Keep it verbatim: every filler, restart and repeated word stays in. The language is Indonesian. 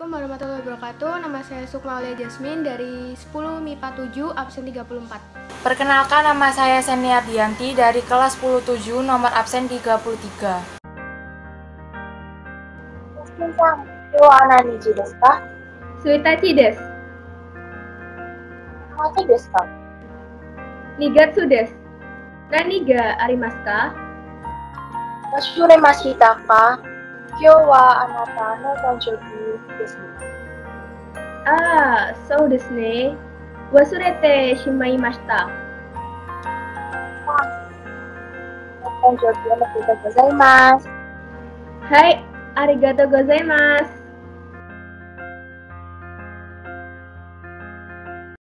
Assalamualaikum warahmatullahi wabarakatuh. Nama saya Sukma Aulia Jasmine dari sepuluh M I P A tujuh absen tiga puluh empat. Perkenalkan, nama saya Senia Dianti dari kelas sepuluh tujuh nomor absen tiga puluh tiga. Suitachi desu. Namaste desu ka? Nigatsu desu. Nani ga arimasu ka? Wasurimashita ka? Kyou wa anata no tanjoubi desu. Ah,そうですね。忘れてしまいました。 Tanjoubi omedetou gozaimasu. Hai, arigatou gozaimasu.